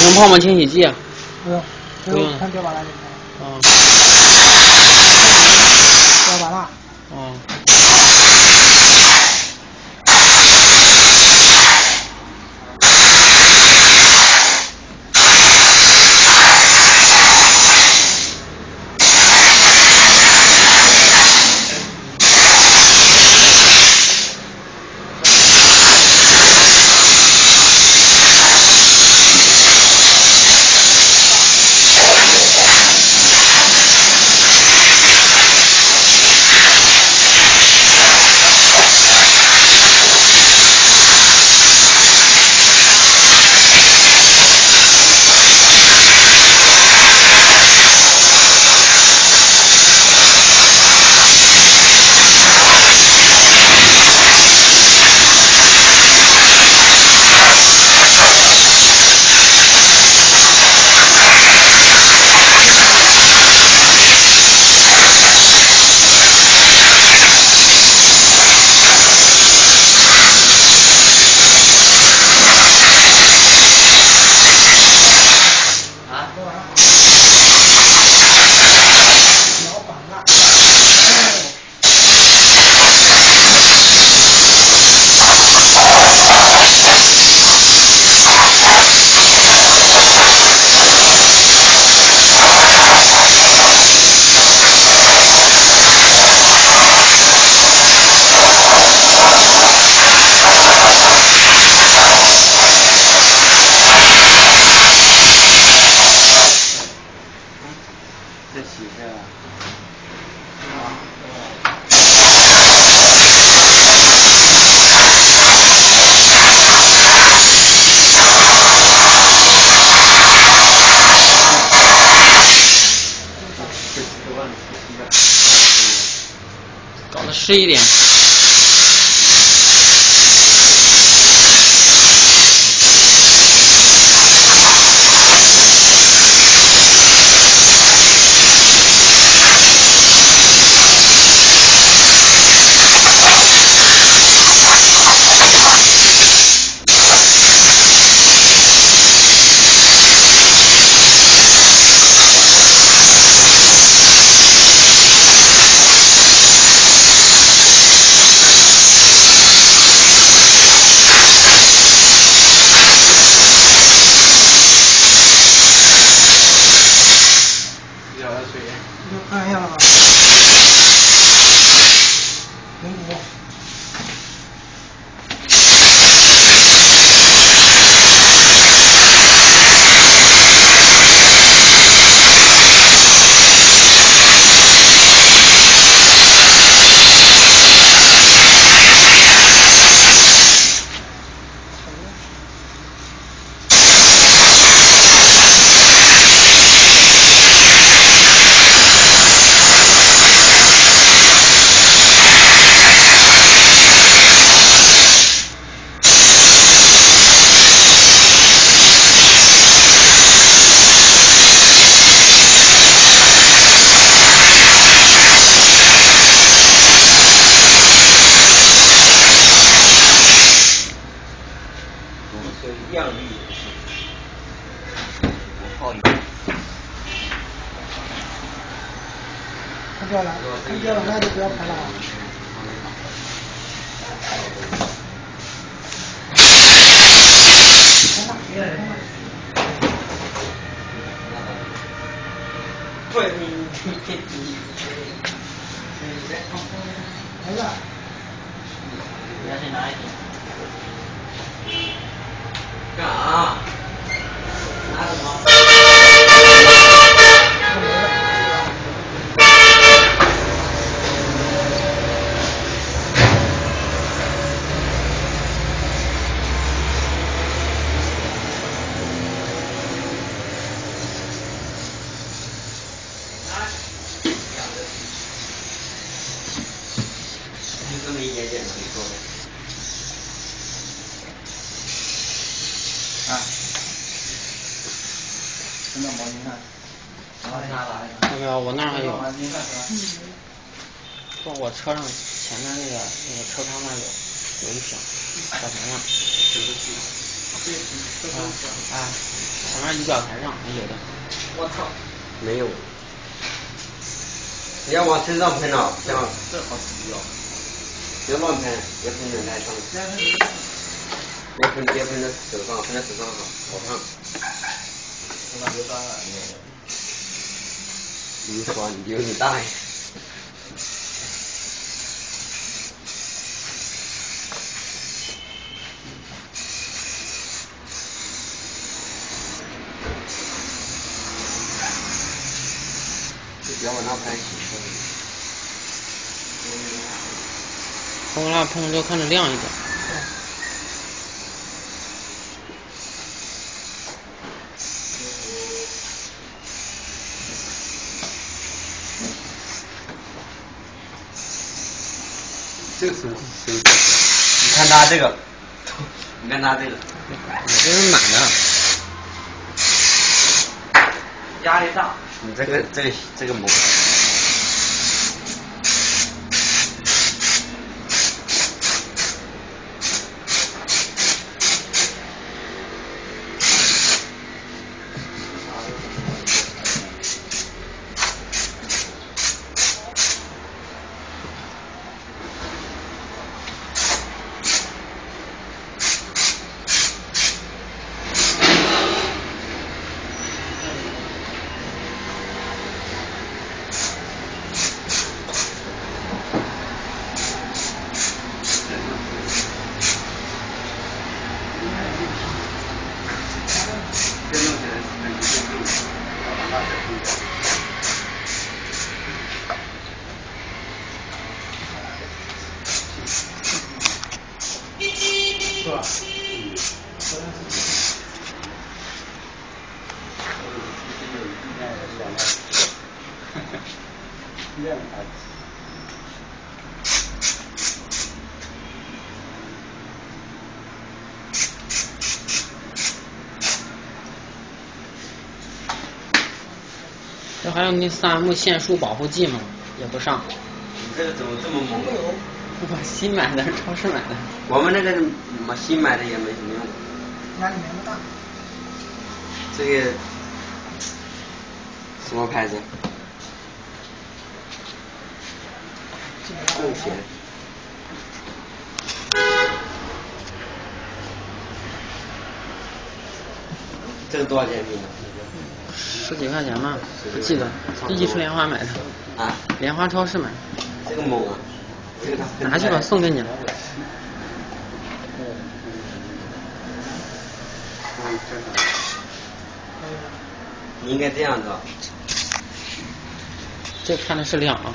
成泡沫清洗剂？ 不用，看标靶蜡就行了。标靶蜡。 这洗一下。 搞得湿一点。 看一下了吧？05。 样例也是，不好意思。 看标了，看标了，那就不要拍了啊。 对，你来了。 你要去拿一点。干啥？拿什么？就这么一点点可以做的。啊，真的毛巾看，毛巾拿来。 那个我那儿还有。 毛巾看是吧？ 坐我车上前面那个车窗那儿有一瓶，小瓶的。啊。 前面仪表台上有的。 我操，没有。你要往身上喷啊，这样这好死哦。别乱喷，别喷人太伤。别喷在手上，喷在手上好烫。我感觉当然你说你有你大爷。别往那拍。 往那喷就看着亮一点。 这个是你看他这个，你看他这个， 这是满的。 压力大。你这个猛。 是吧？ 这还有那3M限速保护剂吗？也不上。 你这个怎么这么猛？ 我新买的，超市买的。 我们那个新买的也没什么用。 压力没那么大。 这个什么牌子？贡贤。这个多少钱一瓶呢 ？10几块钱吧，不记得。这一是莲花买的。 啊？ 莲花超市买的。 这个猛啊！这个拿去吧，送给你了。 你应该这样子。 这看的是亮啊。